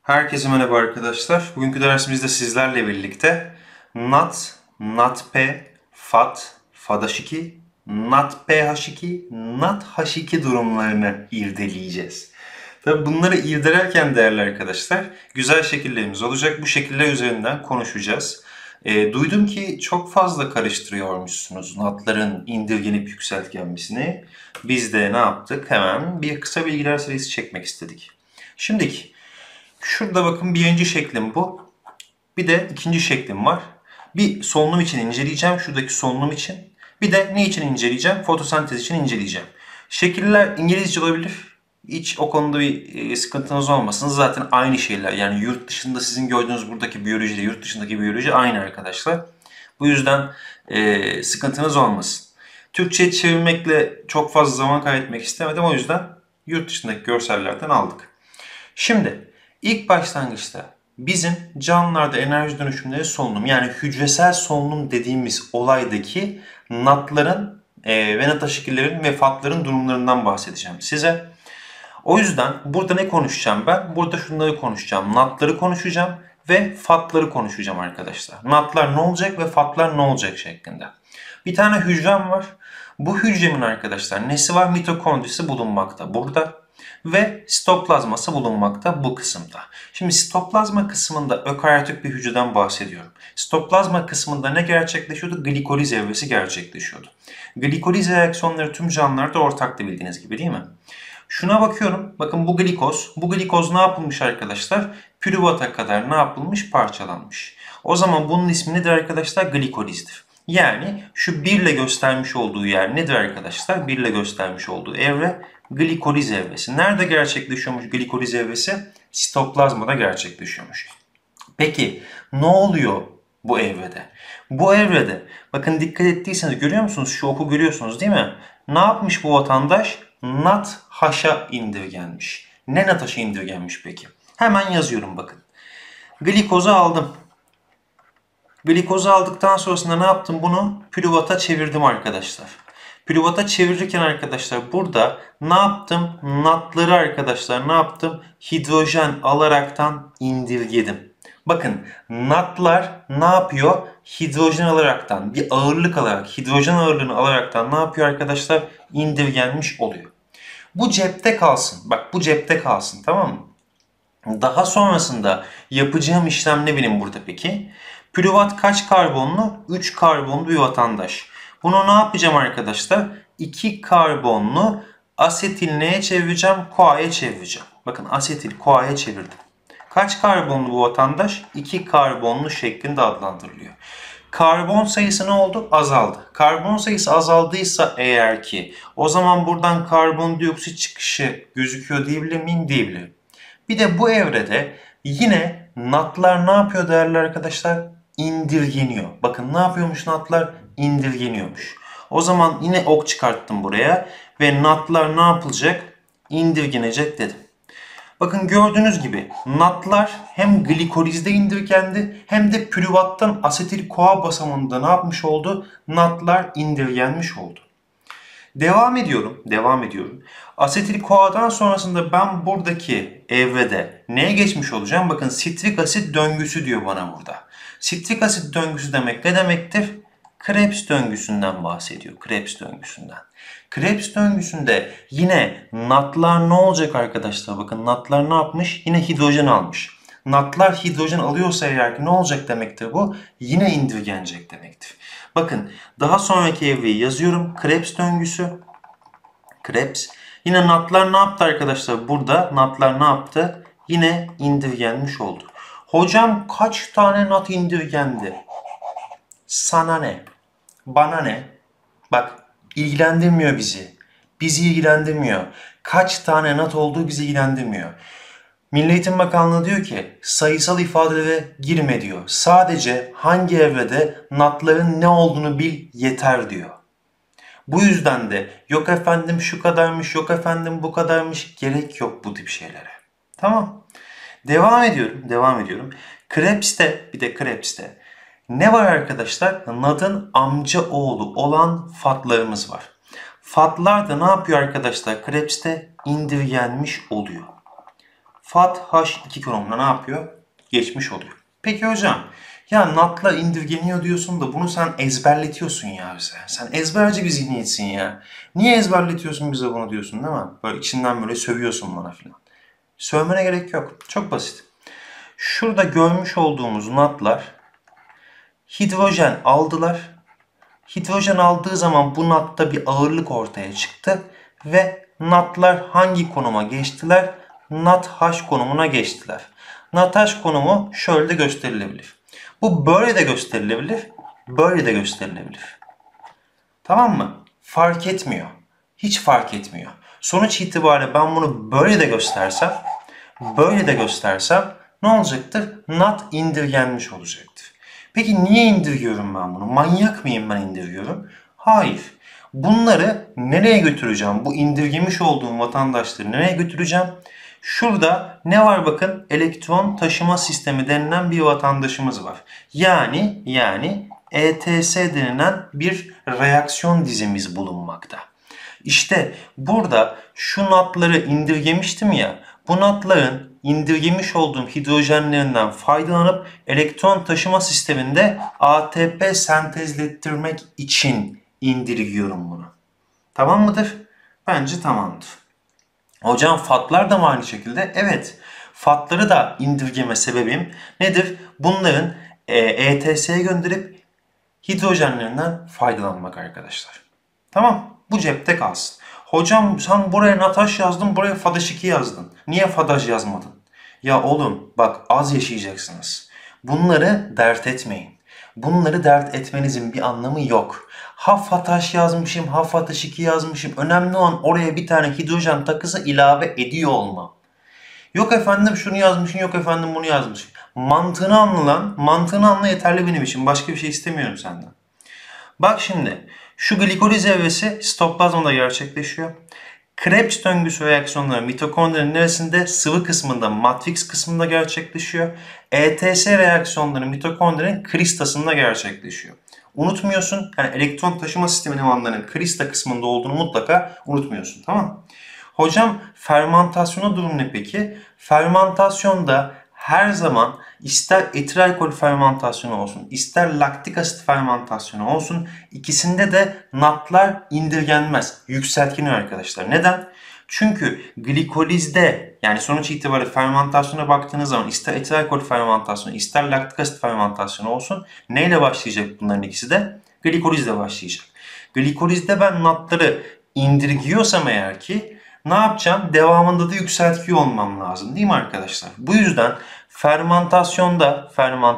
Herkese merhaba arkadaşlar. Bugünkü dersimizde sizlerle birlikte NAT, NAT-P, FAT, FAD-H2, NAT-PH2, NAT-H2 durumlarını irdeleyeceğiz. Tabi bunları irdelerken değerli arkadaşlar güzel şekillerimiz olacak. Bu şekiller üzerinden konuşacağız. Duydum ki çok fazla karıştırıyormuşsunuz NAT'ların indirgenip yükseltgenmesini. Biz de ne yaptık? Hemen bir kısa bilgiler serisi çekmek istedik. Şimdiki şurada bakın birinci şeklim bu. Bir de ikinci şeklim var. Bir solunum için inceleyeceğim. Şuradaki solunum için. Bir de ne için inceleyeceğim? Fotosentez için inceleyeceğim. Şekiller İngilizce olabilir. Hiç o konuda bir sıkıntınız olmasın. Zaten aynı şeyler. Yani yurt dışında sizin gördüğünüz buradaki biyoloji ile yurt dışındaki biyoloji aynı arkadaşlar. Bu yüzden sıkıntınız olmasın. Türkçe'ye çevirmekle çok fazla zaman kaybetmek istemedim. O yüzden yurt dışındaki görsellerden aldık. Şimdi ilk başlangıçta bizim canlılarda enerji dönüşümleri solunum yani hücresel solunum dediğimiz olaydaki NAT'ların ve NAT-H2'lerin ve FAT'ların durumlarından bahsedeceğim size. O yüzden burada ne konuşacağım ben? Burada şunları konuşacağım. NAT'ları konuşacağım ve FAT'ları konuşacağım arkadaşlar. NAT'lar ne olacak ve FAT'lar ne olacak şeklinde. Bir tane hücrem var. Bu hücremin arkadaşlar nesi var? Mitokondrisi bulunmakta burada. Ve sitoplazması bulunmakta bu kısımda. Şimdi sitoplazma kısmında ökaryotik bir hücreden bahsediyorum. Sitoplazma kısmında ne gerçekleşiyordu? Glikoliz evresi gerçekleşiyordu. Glikoliz reaksiyonları tüm canlılarda ortaktı bildiğiniz gibi değil mi? Şuna bakıyorum. Bakın bu glikoz. Bu glikoz ne yapılmış arkadaşlar? Pürüvata kadar ne yapılmış? Parçalanmış. O zaman bunun ismi nedir arkadaşlar? Glikolizdir. Yani şu 1 ile göstermiş olduğu yer nedir arkadaşlar? 1 ile göstermiş olduğu evre glikoliz evresi. Nerede gerçekleşiyormuş glikoliz evresi? Sitoplazmada gerçekleşiyormuş. Peki ne oluyor bu evrede? Bu evrede bakın dikkat ettiyseniz görüyor musunuz? Şu oku görüyorsunuz değil mi? Ne yapmış bu vatandaş? NAT-H'a indirgenmiş. Ne NAT-H'a indirgenmiş peki? Hemen yazıyorum bakın. Glikozu aldım. Glikozu aldıktan sonrasında ne yaptım? Bunu pürüvata çevirdim arkadaşlar. Pürüvata çevirirken arkadaşlar burada ne yaptım? NAT'ları arkadaşlar ne yaptım? Hidrojen alaraktan indirgedim. Bakın NAT'lar ne yapıyor? Hidrojen alaraktan bir ağırlık alarak hidrojen ağırlığını alaraktan ne yapıyor arkadaşlar? İndirgenmiş oluyor. Bu cepte kalsın. Bak bu cepte kalsın, tamam mı? Daha sonrasında yapacağım işlem ne benim burada peki? Pürüvat kaç karbonlu? 3 karbonlu bir vatandaş. Bunu ne yapacağım arkadaşlar? 2 karbonlu asetil neye çevireceğim? CoA'ya çevireceğim. Bakın asetil CoA'ya çevirdim. Kaç karbonlu bu vatandaş? 2 karbonlu şeklinde adlandırılıyor. Karbon sayısı ne oldu? Azaldı. Karbon sayısı azaldıysa eğer ki o zaman buradan karbondioksit çıkışı gözüküyor diyebilir miyim? Diyebilirim. Bir de bu evrede yine NAT'lar ne yapıyor değerli arkadaşlar? İndirgeniyor. Bakın ne yapıyormuş NAT'lar? İndirgeniyormuş. O zaman yine ok çıkarttım buraya ve NAT'lar ne yapılacak? İndirgenecek dedim. Bakın gördüğünüz gibi NAT'lar hem glikolizde indirgendi hem de pürüvattan asetil-CoA basamağında ne yapmış oldu? NAT'lar indirgenmiş oldu. Devam ediyorum. Asetil-CoA'dan sonrasında ben buradaki evrede neye geçmiş olacağım? Bakın sitrik asit döngüsü diyor bana burada. Sitrik asit döngüsü demek ne demektir? Krebs döngüsünden bahsediyor. Krebs döngüsünden. Krebs döngüsünde yine NAT'lar ne olacak arkadaşlar? Bakın NAT'lar ne yapmış? Yine hidrojen almış. NAT'lar hidrojen alıyorsa eğer ki ne olacak demektir bu? Yine indirgenecek demektir. Bakın daha sonraki evreyi yazıyorum. Krebs döngüsü. Krebs. Yine NAT'lar ne yaptı arkadaşlar? Burada NAT'lar ne yaptı? Yine indirgenmiş oldu. Hocam kaç tane NAT indirgendi? Sana ne? Bana ne? Bak ilgilendirmiyor bizi. Bizi ilgilendirmiyor. Kaç tane NAT olduğu bizi ilgilendirmiyor. Milli Eğitim Bakanlığı diyor ki sayısal ifadelere girme diyor. Sadece hangi evrede NAT'ların ne olduğunu bil yeter diyor. Bu yüzden de yok efendim şu kadarmış, yok efendim bu kadarmış gerek yok bu tip şeylere. Tamam. Devam ediyorum. Krebs'te bir de Krebs'te ne var arkadaşlar? NAD'ın amca oğlu olan FAT'larımız var. FAT'lar da ne yapıyor arkadaşlar? Krebs'te indirgenmiş oluyor. FAT-H2 konumuna ne yapıyor? Geçmiş oluyor. Peki hocam, ya NAT'la indirgeniyor diyorsun da bunu sen ezberletiyorsun ya bize. Sen ezberci bir zihniyetsin ya. Niye ezberletiyorsun bize bunu diyorsun değil mi? Böyle içinden böyle sövüyorsun bana filan. Sövmene gerek yok. Çok basit. Şurada görmüş olduğumuz NAT'lar hidrojen aldılar. Hidrojen aldığı zaman bu NAT'ta bir ağırlık ortaya çıktı ve NAT'lar hangi konuma geçtiler? NAT-H konumuna geçtiler. NAT-H konumu şöyle de gösterilebilir. Bu böyle de gösterilebilir, böyle de gösterilebilir. Tamam mı? Fark etmiyor. Hiç fark etmiyor. Sonuç itibariyle ben bunu böyle de göstersem, böyle de göstersem ne olacaktır? NAT indirgenmiş olacaktır. Peki niye indirgiyorum ben bunu? Manyak mıyım ben indirgiyorum? Hayır. Bunları nereye götüreceğim? Bu indirgemiş olduğum vatandaşları nereye götüreceğim? Şurada ne var bakın? Elektron taşıma sistemi denilen bir vatandaşımız var. Yani ETS denilen bir reaksiyon dizimiz bulunmakta. İşte burada şu NAT'ları indirgemiştim ya, bu NAT'ların indirgemiş olduğum hidrojenlerinden faydalanıp elektron taşıma sisteminde ATP sentezlettirmek için indirgiyorum bunu. Tamam mıdır? Bence tamamdır. Hocam FAT'lar da mı aynı şekilde? Evet. FAT'ları da indirgeme sebebim nedir? Bunların ETS'ye gönderip hidrojenlerinden faydalanmak arkadaşlar. Tamam. Bu cepte kalsın. Hocam sen buraya NATAŞ yazdın, buraya FADAŞ2 yazdın. Niye FADAŞ yazmadın? Ya oğlum bak az yaşayacaksınız. Bunları dert etmeyin. Bunları dert etmenizin bir anlamı yok. Ha FADAŞ yazmışım, ha FADAŞ2 yazmışım. Önemli olan oraya bir tane hidrojen takısı ilave ediyor olmam. Yok efendim şunu yazmışsın, yok efendim bunu yazmışsın. Mantığını anla lan. Mantığını anla yeterli benim için. Başka bir şey istemiyorum senden. Bak şimdi şu glikoliz evresi sitoplazmada gerçekleşiyor. Krebs döngüsü reaksiyonları mitokondrinin neresinde? Sıvı kısmında, matrix kısmında gerçekleşiyor. ETS reaksiyonları mitokondrinin kristasında gerçekleşiyor. Unutmuyorsun. Yani elektron taşıma sistemi elemanlarının krista kısmında olduğunu mutlaka unutmuyorsun. Tamam mı? Hocam fermentasyona durum ne peki? Fermentasyonda her zaman ister etil alkol fermentasyonu olsun, ister laktik asit fermentasyonu olsun ikisinde de NAT'lar indirgenmez. Yükseltgenir arkadaşlar. Neden? Çünkü glikolizde yani sonuç itibariyle fermentasyona baktığınız zaman ister etil alkol fermentasyonu ister laktik asit fermentasyonu olsun neyle başlayacak bunların ikisi de? Glikolizle başlayacak. Glikolizde ben NAT'ları indirgiyorsam eğer ki ne yapacağım? Devamında da yükseltkiyor olmam lazım değil mi arkadaşlar? Bu yüzden fermentasyonda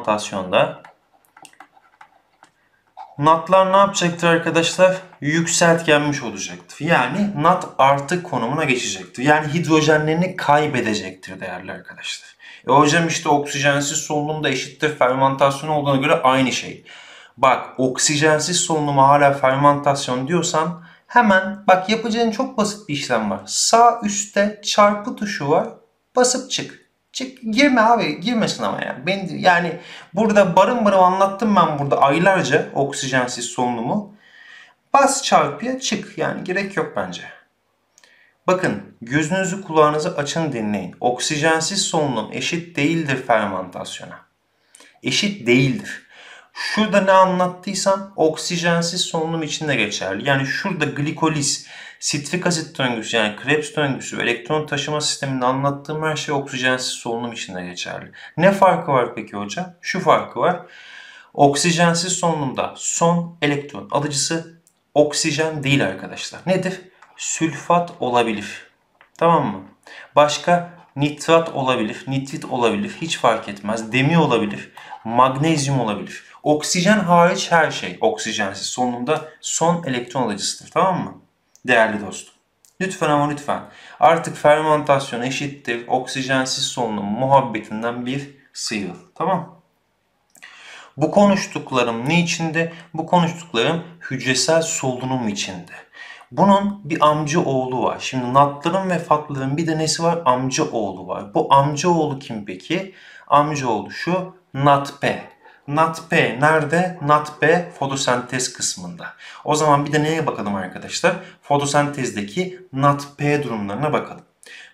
NAT'lar ne yapacaktır arkadaşlar? Yükseltgenmiş olacaktır. Yani NAT artı konumuna geçecektir. Yani hidrojenlerini kaybedecektir değerli arkadaşlar. Hocam işte oksijensiz solunum da eşittir fermentasyon olduğuna göre aynı şey. Bak oksijensiz solunuma hala fermentasyon diyorsan hemen bak yapacağın çok basit bir işlem var. Sağ üstte çarpı tuşu var. Basıp çık. Çık girme abi girmesin ama yani. Yani burada barın barın anlattım ben burada aylarca oksijensiz solunumu. Bas çarpıya çık yani gerek yok bence. Bakın gözünüzü kulağınızı açın dinleyin. Oksijensiz solunum eşit değildir fermentasyona. Eşit değildir. Şurada ne anlattıysam oksijensiz solunum için de geçerli. Yani şurada glikoliz, sitrik asit döngüsü yani Krebs döngüsü ve elektron taşıma sisteminde anlattığım her şey oksijensiz solunum için de geçerli. Ne farkı var peki hocam? Şu farkı var. Oksijensiz solunumda son elektron alıcısı oksijen değil arkadaşlar. Nedir? Sülfat olabilir. Tamam mı? Başka nitrat olabilir, nitrit olabilir. Hiç fark etmez. Demir olabilir, magnezyum olabilir. Oksijen hariç her şey oksijensiz solunumda son elektron alıcısıdır. Tamam mı? Değerli dostum. Lütfen ama lütfen. Artık fermentasyon eşittir oksijensiz solunum muhabbetinden bir sıyrıl. Tamam. Bu konuştuklarım ne içinde? Bu konuştuklarım hücresel solunum içinde. Bunun bir amca oğlu var. Şimdi NAT'ların ve FAT'ların bir de nesi var? Amca oğlu var. Bu amca oğlu kim peki? Amca oğlu şu NADP. NADP nerede? NADP fotosentez kısmında. O zaman bir de neye bakalım arkadaşlar? Fotosentezdeki NADP durumlarına bakalım.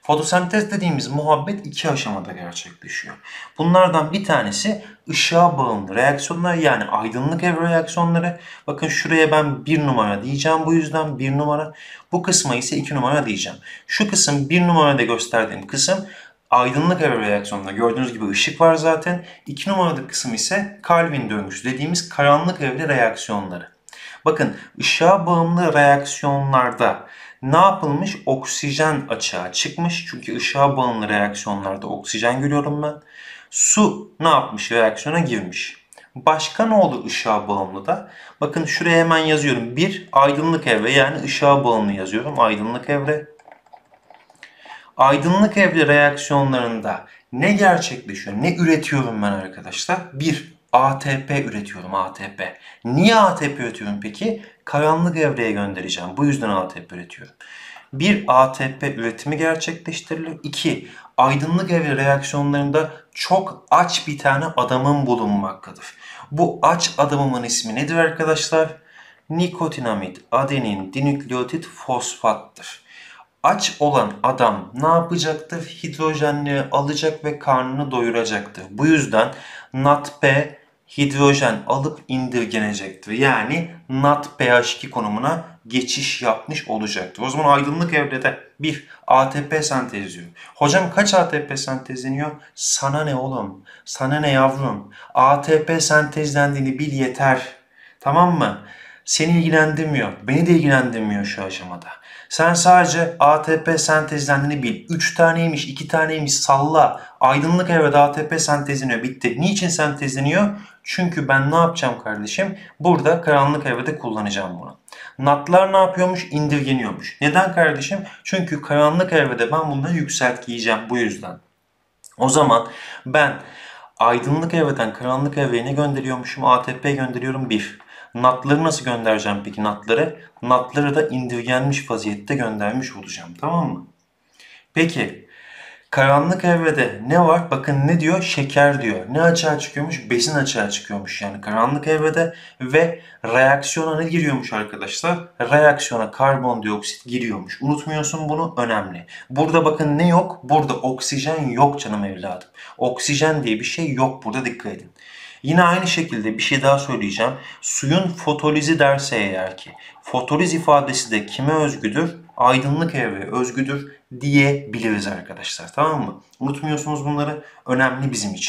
Fotosentez dediğimiz muhabbet iki aşamada gerçekleşiyor. Bunlardan bir tanesi ışığa bağımlı reaksiyonlar, yani aydınlık evre reaksiyonları. Bakın şuraya ben 1 numara diyeceğim, bu yüzden 1 numara. Bu kısma ise 2 numara diyeceğim. Şu kısım 1 numarada gösterdiğim kısım aydınlık evre reaksiyonları. Gördüğünüz gibi ışık var zaten. 2 numaralı kısım ise Calvin döngüsü dediğimiz karanlık evre reaksiyonları. Bakın ışığa bağımlı reaksiyonlarda ne yapılmış? Oksijen açığa çıkmış. Çünkü ışığa bağımlı reaksiyonlarda oksijen görüyorum ben. Su ne yapmış? Reaksiyona girmiş. Başka ne oldu ışığa bağımlı da? Bakın şuraya hemen yazıyorum. Bir, aydınlık evre, yani ışığa bağımlı yazıyorum. Aydınlık evre. Aydınlık evre reaksiyonlarında ne gerçekleşiyor? Ne üretiyorum ben arkadaşlar? Bir, ATP üretiyorum, ATP. Niye ATP üretiyorum peki? Karanlık evreye göndereceğim. Bu yüzden ATP üretiyorum. Bir, ATP üretimi gerçekleştirilir. İki, aydınlık evre reaksiyonlarında çok aç bir tane adamın bulunmaktadır. Bu aç adamımın ismi nedir arkadaşlar? Nikotinamid, adenin, dinükleotit, fosfattır. Aç olan adam ne yapacaktır? Hidrojenleri alacak ve karnını doyuracaktır. Bu yüzden NADP hidrojen alıp indirgenecektir. Yani NADPH2 konumuna geçiş yapmış olacaktır. O zaman aydınlık evrede bir ATP sentezliyor. Hocam kaç ATP sentezleniyor? Sana ne oğlum? Sana ne yavrum? ATP sentezlendiğini bil yeter. Tamam mı? Seni ilgilendirmiyor. Beni de ilgilendirmiyor şu aşamada. Sen sadece ATP sentezlendiğini bil. 3 taneymiş, 2 taneymiş salla. Aydınlık evrede ATP sentezleniyor. Bitti. Niçin sentezleniyor? Çünkü ben ne yapacağım kardeşim? Burada karanlık evrede kullanacağım bunu. NAD'lar ne yapıyormuş? İndirgeniyormuş. Neden kardeşim? Çünkü karanlık evrede ben bunları yükseltgiyeceğim bu yüzden. O zaman ben aydınlık evreden karanlık evreye ne gönderiyormuşum? ATP gönderiyorum 1. NAD'ları nasıl göndereceğim peki NAD'ları? NAD'ları da indirgenmiş vaziyette göndermiş olacağım. Tamam mı? Peki karanlık evrede ne var? Bakın ne diyor? Şeker diyor. Ne açığa çıkıyormuş? Besin açığa çıkıyormuş yani karanlık evrede ve reaksiyona ne giriyormuş arkadaşlar? Reaksiyona karbondioksit giriyormuş. Unutmuyorsun bunu, önemli. Burada bakın ne yok? Burada oksijen yok canım evladım. Oksijen diye bir şey yok burada, dikkat edin. Yine aynı şekilde bir şey daha söyleyeceğim. Suyun fotolizi derse eğer ki, fotoliz ifadesi de kime özgüdür? Aydınlık evreye özgüdür diyebiliriz arkadaşlar. Tamam mı? Unutmuyorsunuz bunları. Önemli bizim için.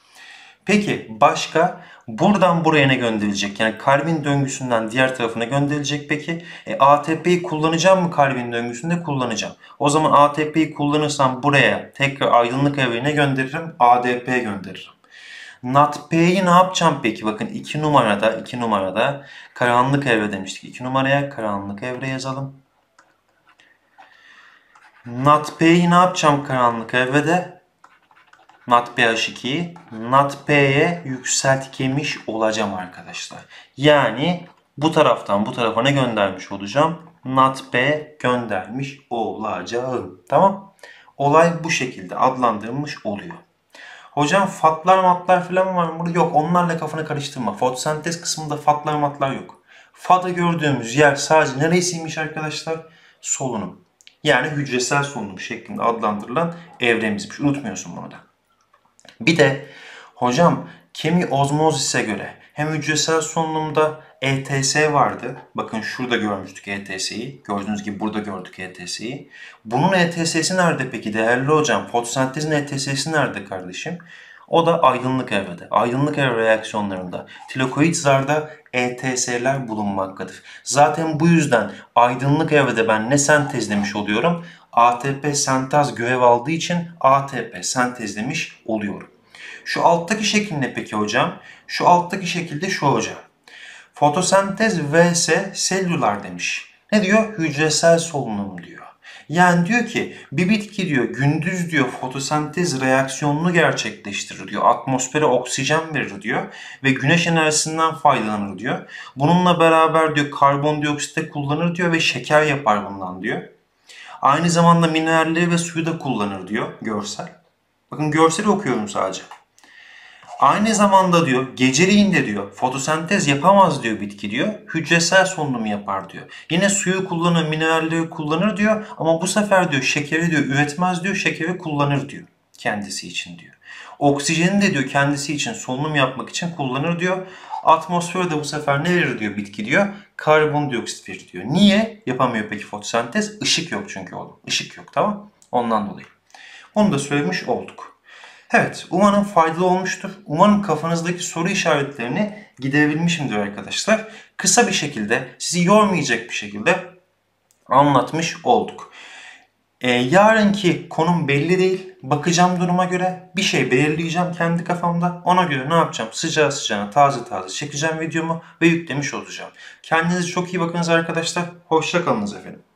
Peki başka? Buradan buraya ne gönderilecek? Yani Calvin döngüsünden diğer tarafına gönderilecek peki. ATP'yi kullanacağım mı Calvin döngüsünde? Kullanacağım. O zaman ATP'yi kullanırsam buraya tekrar aydınlık evreye gönderirim? ADP gönderirim. NADP'yi ne yapacağım peki? Bakın 2 numarada karanlık evre demiştik. 2 numaraya karanlık evre yazalım. NADP'yi ne yapacağım karanlık evrede? NADPH2'yi NADP'ye yükseltgemiş olacağım arkadaşlar. Yani bu taraftan bu tarafa ne göndermiş olacağım? NADP göndermiş olacağım. Tamam? Olay bu şekilde adlandırılmış oluyor. Hocam fatlar matlar falan var mı? Yok, onlarla kafanı karıştırma. Fotosentez kısmında fatlar matlar yok. Fada gördüğümüz yer sadece neresiymiş arkadaşlar? Solunum. Yani hücresel solunum şeklinde adlandırılan evremizmiş. Unutmuyorsun bunu da. Bir de hocam kemiozmozise göre hem hücresel solunumda ETS vardı. Bakın şurada görmüştük ETS'yi. Gördüğünüz gibi burada gördük ETS'yi. Bunun ETS'si nerede peki değerli hocam? Fotosentezin ETS'si nerede kardeşim? O da aydınlık evrede. Aydınlık evre reaksiyonlarında tilakoid zarda ETS'ler bulunmaktadır. Zaten bu yüzden aydınlık evrede ben ne sentezlemiş oluyorum? ATP sentez görev aldığı için ATP sentezlemiş oluyorum. Şu alttaki şekil ne peki hocam? Şu alttaki şekilde şu hocam. Fotosentez vs selüler demiş. Ne diyor? Hücresel solunum diyor. Yani diyor ki bir bitki diyor gündüz diyor fotosentez reaksiyonunu gerçekleştirir diyor. Atmosfere oksijen verir diyor ve güneş enerjisinden faydalanır diyor. Bununla beraber diyor karbondioksit de kullanır diyor ve şeker yapar bundan diyor. Aynı zamanda mineralleri ve suyu da kullanır diyor görsel. Bakın görseli okuyorum sadece. Aynı zamanda diyor geceleyin de diyor fotosentez yapamaz diyor bitki diyor. Hücresel solunumu yapar diyor. Yine suyu kullanır, mineralleri kullanır diyor ama bu sefer diyor şekeri diyor üretmez diyor, şekeri kullanır diyor kendisi için diyor. Oksijeni de diyor kendisi için solunum yapmak için kullanır diyor. Atmosfere de bu sefer ne verir diyor bitki diyor? Karbondioksit verir diyor. Niye yapamıyor peki fotosentez? Işık yok çünkü oğlum. Işık yok, tamam? Ondan dolayı. Onu da söylemiş olduk. Evet, umarım faydalı olmuştur. Umarım kafanızdaki soru işaretlerini giderebilmişimdir arkadaşlar. Kısa bir şekilde, sizi yormayacak bir şekilde anlatmış olduk. Yarınki konum belli değil. Bakacağım duruma göre bir şey belirleyeceğim kendi kafamda. Ona göre ne yapacağım? Sıcağı sıcağına, taze taze çekeceğim videomu ve yüklemiş olacağım. Kendinize çok iyi bakınız arkadaşlar. Hoşça kalınız efendim.